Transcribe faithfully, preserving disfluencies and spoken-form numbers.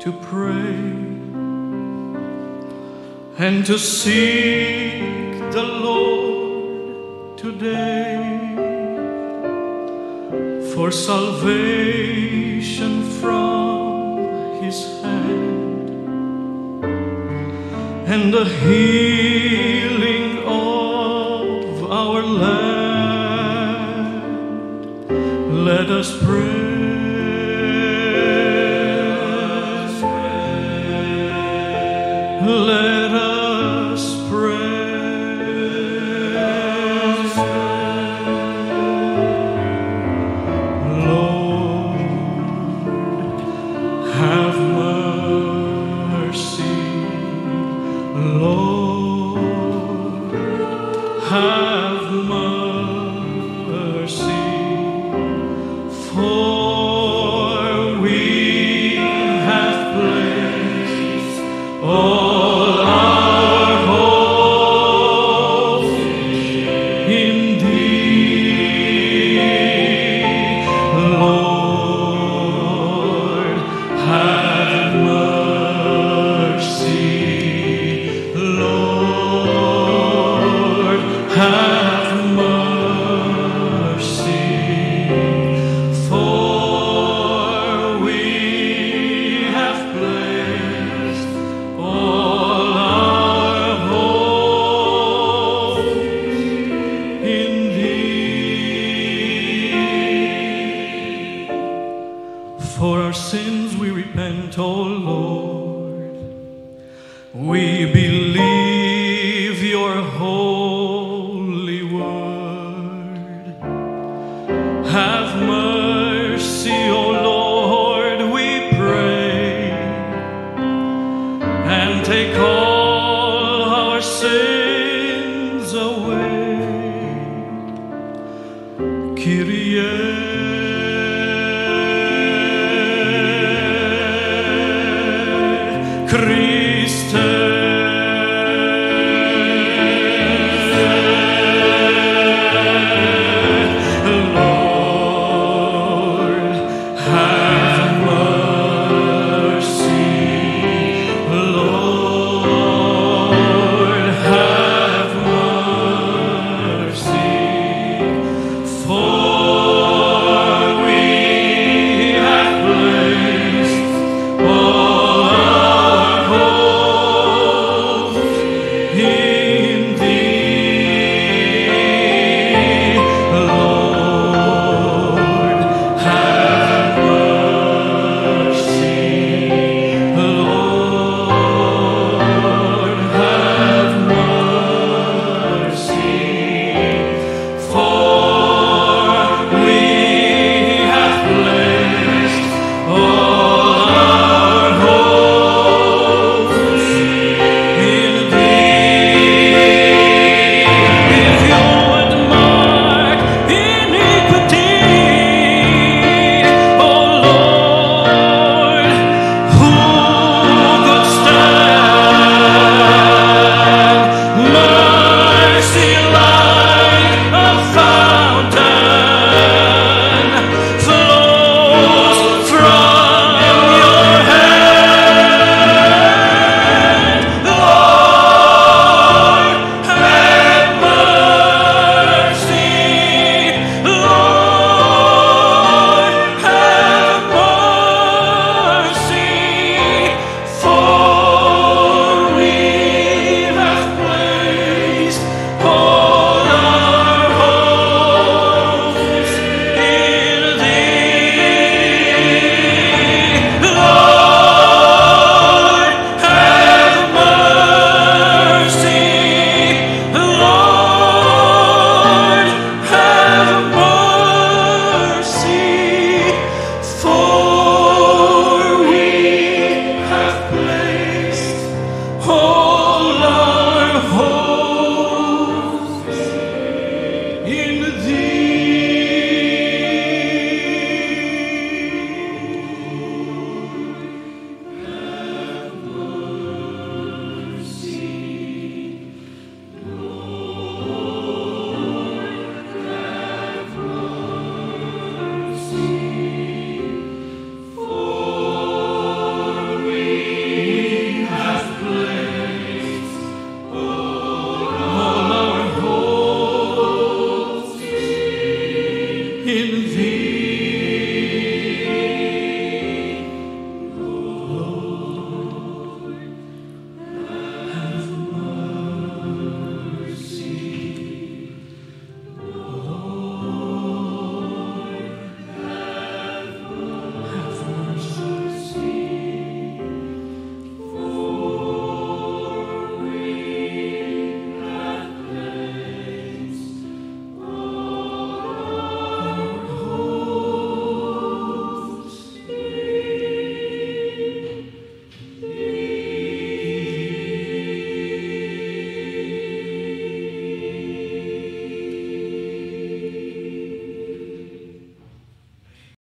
to pray and to seek the Lord today for salvation from His hand and the healing of our land. Let us pray. Let us pray. Lord, have mercy. Lord, have mercy. For we have placed all our hope in Thee. Lord, have mercy. Lord, have mercy. For we have placed all our hope in Thee. For our sins we repent, O Lord. We believe Your holy word. Have mercy, O Lord, we pray, and take all our sins away. Kyrie, Christe.